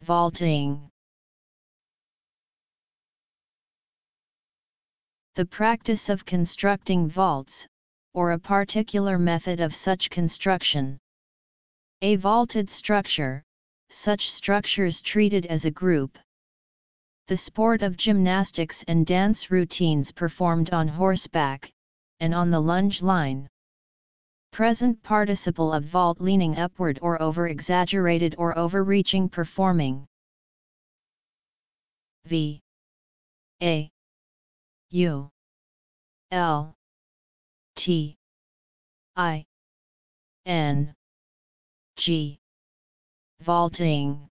vaulting. The practice of constructing vaults, or a particular method of such construction. A vaulted structure, such structures treated as a group. The sport of gymnastics and dance routines performed on horseback, and on the lunge line. Present participle of vault leaning upward or over-exaggerated or overreaching performing. V A U L T I N G. Vaulting.